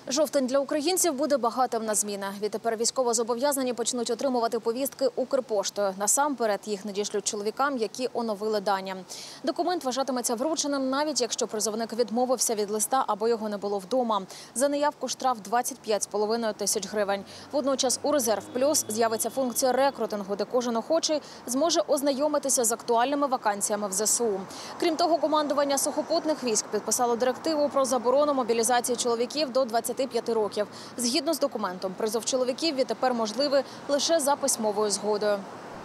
Жовтень для українців буде багатим на зміни. Відтепер військовозобов'язані почнуть отримувати повістки Укрпоштою. Насамперед їх надішлють чоловікам, які оновили дані. Документ вважатиметься врученим, навіть якщо призовник відмовився від листа або його не було вдома. За неявку штраф 25,5 тисяч гривень. Водночас у «Резерв Плюс» з'явиться функція рекрутингу, де кожен охочий зможе ознайомитися з актуальними вакансіями в ЗСУ. Крім того, командування сухопутних військ підписало директиву про заборону мобілізації чоловіків до 25 років. Згідно з документом, призов чоловіків відтепер можливий лише за письмовою згодою.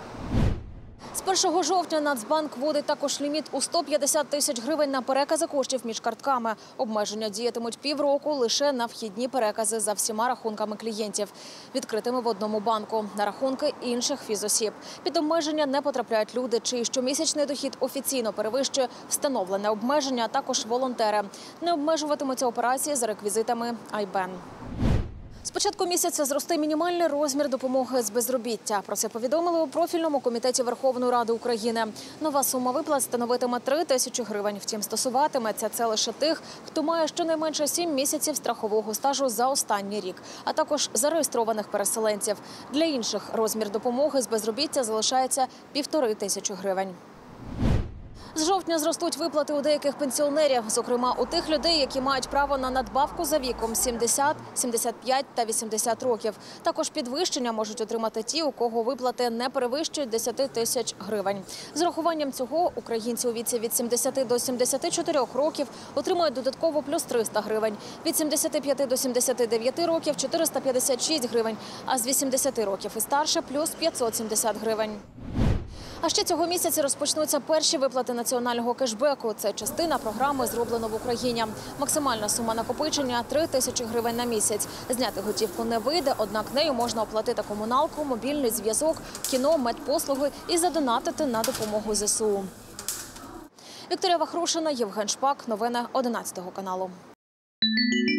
З 1 жовтня Нацбанк вводить також ліміт у 150 тисяч гривень на перекази коштів між картками. Обмеження діятимуть півроку лише на вхідні перекази за всіма рахунками клієнтів, відкритими в одному банку, на рахунки інших фізосіб. Під обмеження не потрапляють люди, чий щомісячний дохід офіційно перевищує встановлене обмеження, а також волонтери. Не обмежуватимуться операції за реквізитами IBAN. З початку місяця зросте мінімальний розмір допомоги з безробіття. Про це повідомили у профільному комітеті Верховної Ради України. Нова сума виплат становитиме 3 тисячі гривень. Втім, стосуватиметься це лише тих, хто має щонайменше 7 місяців страхового стажу за останній рік, а також зареєстрованих переселенців. Для інших розмір допомоги з безробіття залишається 1,5 тисячі гривень. З жовтня зростуть виплати у деяких пенсіонерів, зокрема у тих людей, які мають право на надбавку за віком 70, 75 та 80 років. Також підвищення можуть отримати ті, у кого виплати не перевищують 10 тисяч гривень. З урахуванням цього українці у віці від 70 до 74 років отримують додатково плюс 300 гривень, від 75 до 79 років – 456 гривень, а з 80 років і старше – плюс 570 гривень. А ще цього місяця розпочнуться перші виплати національного кешбеку. Це частина програми «Зроблено в Україні». Максимальна сума накопичення – 3 тисячі гривень на місяць. Зняти готівку не вийде, однак нею можна оплатити комуналку, мобільний зв'язок, кіно, медпослуги і задонатити на допомогу ЗСУ. Вікторія Вахрушина, Євген Шпак. Новини 11 каналу.